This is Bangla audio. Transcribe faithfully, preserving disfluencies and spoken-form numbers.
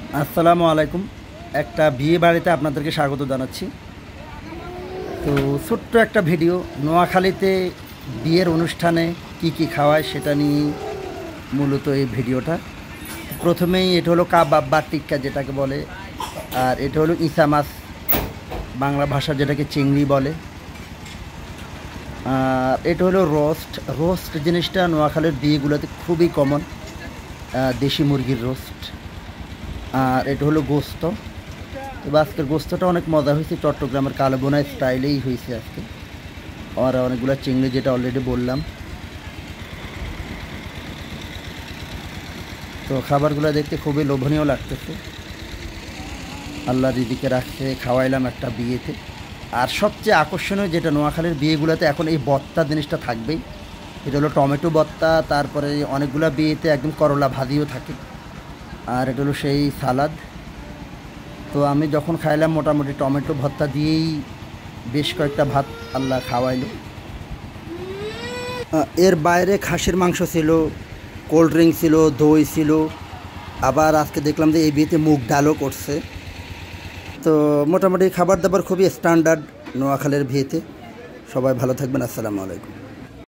আসসালামু আলাইকুম। একটা বিয়ে বাড়িতে আপনাদেরকে স্বাগত জানাচ্ছি। তো ছোট্ট একটা ভিডিও, নোয়াখালীতে বিয়ের অনুষ্ঠানে কি কি খাওয়ায় সেটা নিয়ে মূলত এই ভিডিওটা। প্রথমেই এটা হলো কাবাব বা টিক্কা যেটাকে বলে, আর এটা হলো ইসা মাছ, বাংলা ভাষা যেটাকে চিংড়ি বলে। আর এটা হলো রোস্ট। রোস্ট জিনিসটা নোয়াখালীর বিয়েগুলোতে খুবই কমন, দেশি মুরগির রোস্ট। আর এটা হলো গোস্ত। তবে আজকের গোস্তটা অনেক মজা হয়েছে, চট্টগ্রামের কালোবোনা স্টাইলেই হয়েছে আজকে। আর অনেকগুলো চিংড়ি যেটা অলরেডি বললাম। তো খাবারগুলো দেখতে খুবই লোভনীয় লাগতেছে। আল্লাহ রিজিকে রাখছে, খাওয়াইলাম একটা বিয়েতে। আর সবচেয়ে আকর্ষণীয় যেটা নোয়াখালীর বিয়েগুলোতে এখন এই ভর্তা জিনিসটা থাকবেই। এটা হলো টমেটো ভর্তা, তারপরে অনেকগুলো বিয়েতে একদম করলা ভাজিও থাকে। আর এটা হলো সেই সালাদ। তো আমি যখন খাইলাম মোটামুটি টমেটো ভর্তা দিয়েই বেশ কয়েকটা ভাত আল্লাহ খাওয়াইলো। এর বাইরে খাসির মাংস ছিল, কোল্ড ড্রিঙ্ক ছিল, দই ছিল। আবার আজকে দেখলাম যে এই বিয়েতে মুগ ডালও করছে। তো মোটামুটি খাবার দাবার খুবই স্ট্যান্ডার্ড নোয়াখালীর বিয়েতে। সবাই ভালো থাকবেন। আসসালামু আলাইকুম।